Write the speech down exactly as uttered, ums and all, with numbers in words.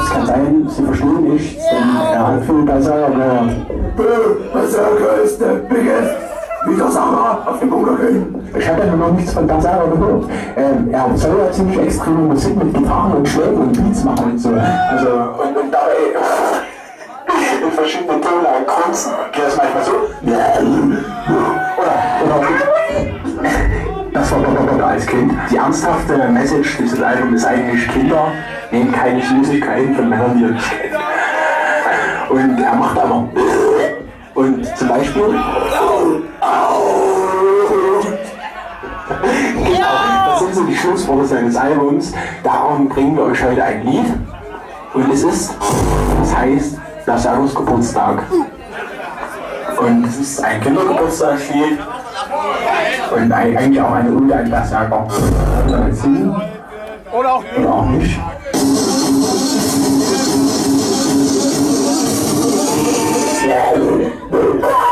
es kann sein, Sie verstehen nichts, denn er hat viel Berserker gehört. Berserker ist der biggest Widersacher auf dem Bunkerköln. Ich habe ja noch nichts von Berserker gehört. Ähm, er soll ja ziemlich extreme Musik mit Gitarren und Schlägen und Beats machen und so. Also, und, und dabei in verschiedenen Töne kreuzen. Geht das manchmal so? Oder, oder, das war doch als Kind. Die ernsthafte Message dieses Albums ist eigentlich: Kinder nehmen keine Süßigkeiten von Männern, die ihr nicht kennt. Und er macht aber und zum Beispiel genau, das sind so die Schlussworte seines Albums. Darum bringen wir euch heute ein Lied. Und es ist, das heißt, Berserkers Geburtstag. Und es ist ein Kindergeburtstagslied. Und eigentlich auch eine Ode an Berserker. Damit singen. Oder auch nicht. Oder auch nicht. Yeah.